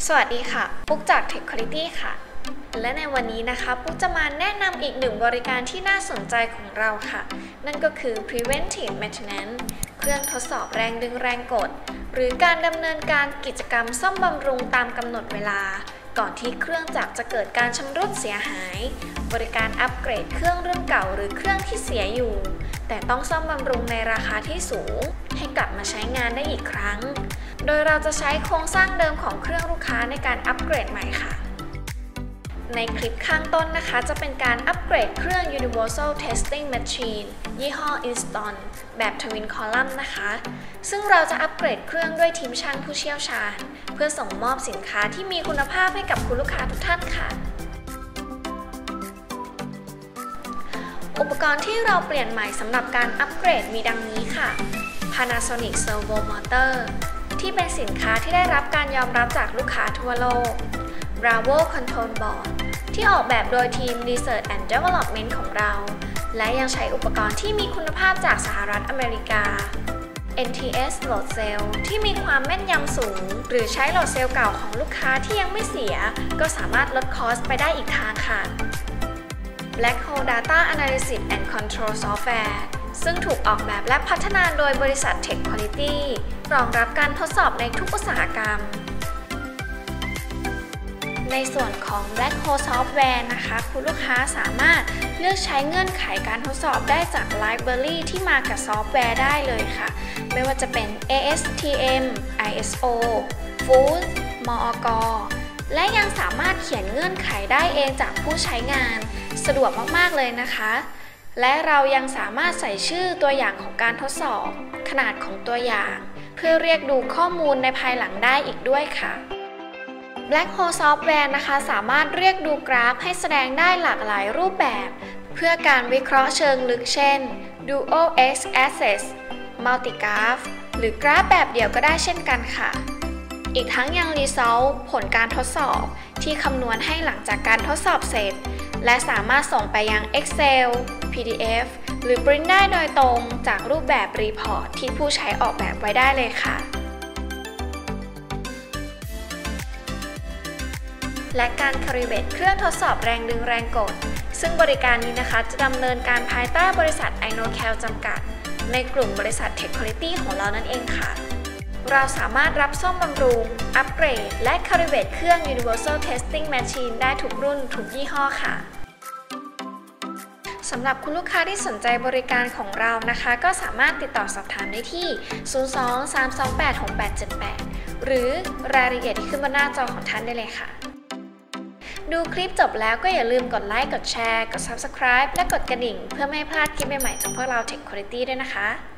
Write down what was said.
สวัสดีค่ะปุ๊กจาก Tech Quality ค่ะและในวันนี้นะคะปุ๊กจะมาแนะนำอีกหนึ่งบริการที่น่าสนใจของเราค่ะนั่นก็คือ Preventive Maintenance เครื่องทดสอบแรงดึงแรงกดหรือการดำเนินการกิจกรรมซ่อมบำรุงตามกำหนดเวลาก่อนที่เครื่องจักรจะเกิดการชำรุดเสียหายบริการอัปเกรดเครื่องรุ่นเก่าหรือเครื่องที่เสียอยู่แต่ต้องซ่อมบำรุงในราคาที่สูงให้กลับมาใช้งานได้อีกครั้งโดยเราจะใช้โครงสร้างเดิมของเครื่องลูกค้าในการอัปเกรดใหม่ค่ะในคลิปข้างต้นนะคะจะเป็นการอัปเกรดเครื่อง Universal Testing Machine ยี่ห้อ Inston แบบ Twin Column นะคะซึ่งเราจะอัปเกรดเครื่องด้วยทีมช่างผู้เชี่ยวชาญเพื่อส่งมอบสินค้าที่มีคุณภาพให้กับคุณลูกค้าทุกท่านค่ะอุปกรณ์ที่เราเปลี่ยนใหม่สำหรับการอัปเกรดมีดังนี้ค่ะ Panasonic Servo Motor ที่เป็นสินค้าที่ได้รับการยอมรับจากลูกค้าทั่วโลก Bravo Control Board ที่ออกแบบโดยทีม Research and Development ของเราและยังใช้อุปกรณ์ที่มีคุณภาพจากสหรัฐอเมริกา NTS Load Cell ที่มีความแม่นยำสูงหรือใช้โหลดเซลล์เก่าของลูกค้าที่ยังไม่เสียก็สามารถลดคอสไปได้อีกทางค่ะ Black Hole Data Analysis and Control Software ซึ่งถูกออกแบบและพัฒนาโดยบริษัท Tech Quality รองรับการทดสอบในทุกอุตสาหกรรมในส่วนของ Black Hole Software นะคะคุณลูกค้าสามารถเลือกใช้เงื่อนไขการทดสอบได้จาก Library ที่มากับซอฟต์แวร์ได้เลยค่ะไม่ว่าจะเป็น ASTM ISO FOOS MOOC และยังสามารถเขียนเงื่อนไขได้เองจากผู้ใช้งานสะดวกมากๆเลยนะคะและเรายังสามารถใส่ชื่อตัวอย่างของการทดสอบขนาดของตัวอย่างเพื่อเรียกดูข้อมูลในภายหลังได้อีกด้วยค่ะ Black Hole Software นะคะสามารถเรียกดูกราฟให้แสดงได้หลากหลายรูปแบบเพื่อการวิเคราะห์เชิงลึกเช่น Dual X-axis Multigraph หรือกราฟแบบเดียวก็ได้เช่นกันค่ะอีกทั้งยัง Result ผลการทดสอบที่คำนวณให้หลังจากการทดสอบเสร็จและสามารถส่งไปยัง Excel PDF หรือ Print ได้โดยตรงจากรูปแบบ Report ที่ผู้ใช้ออกแบบไว้ได้เลยค่ะและการ Calibrate เครื่องทดสอบแรงดึงแรงกดซึ่งบริการนี้นะคะจะดำเนินการภายใต้บริษัท INOCAL จำกัดในกลุ่มบริษัท Tech Quality ของเรานั่นเองค่ะเราสามารถรับซ่อมบำรุงอัปเกรดและ Calibrate เครื่อง Universal Testing Machine ได้ทุกรุ่นทุกยี่ห้อค่ะสำหรับคุณลูกค้าที่สนใจบริการของเรานะคะก็สามารถติดต่อสอบถามได้ที่ 02-328-6878 หรือรายละเอียดที่ขึ้นบนหน้าจอของท่านได้เลยค่ะดูคลิปจบแล้วก็อย่าลืมกดไลค์กดแชร์กด Subscribe และกดกระดิ่งเพื่อไม่พลาดคลิปใหม่ๆจากพวกเรา Tech Quality ด้วยนะคะ